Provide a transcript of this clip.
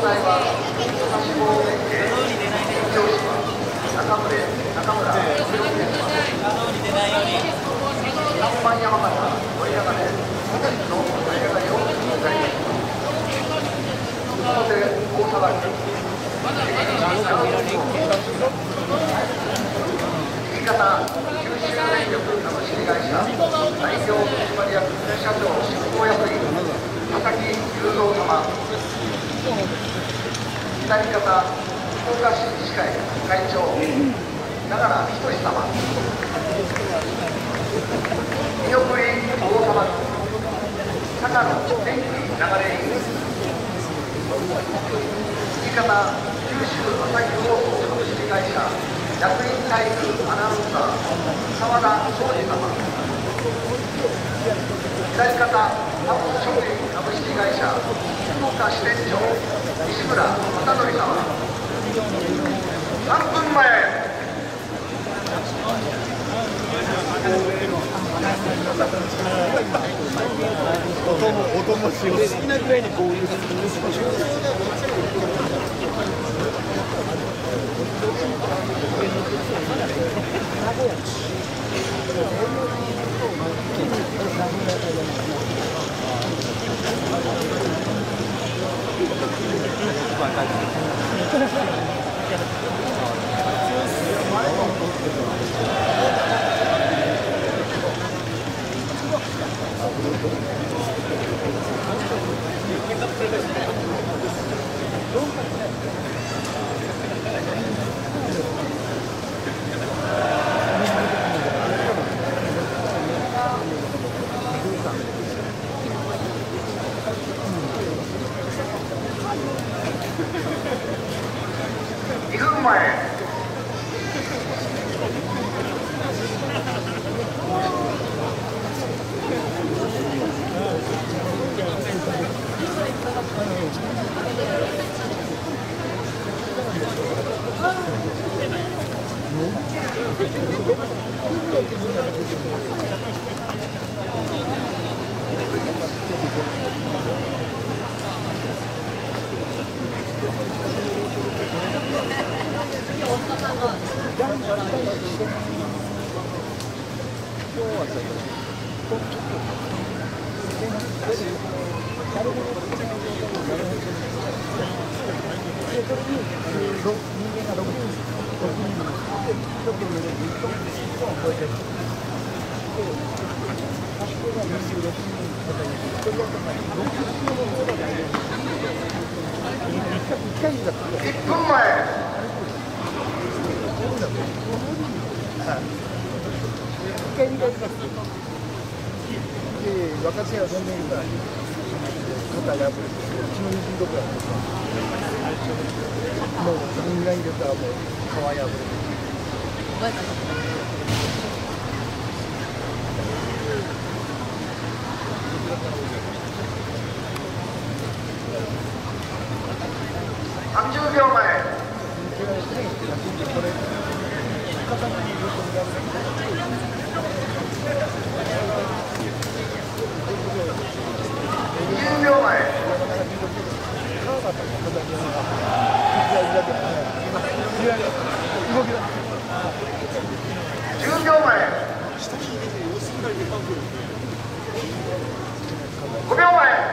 題は橋本連携上島中村3番山形盛り上がれ本日の盛り上がりを紹介いたします。表大阪府新潟九州電力株式会社代表取締役社長執行役員佐々木雄三様、左方福岡市医師会会長長良仁様、見送り大様高野電気流れ員、新潟九州朝日放送株式会社役員体育アナウンサー澤田昌司様、左方ハウス商品株式会社福岡支店長西村正則様、3分前音もしよう好きなぐらいにこういう 2分前1分前若手は全然いいから肩が破れて血の滲んどこやもうそれぐらい入れたらもう皮破れて 30秒前20秒前10秒前5秒前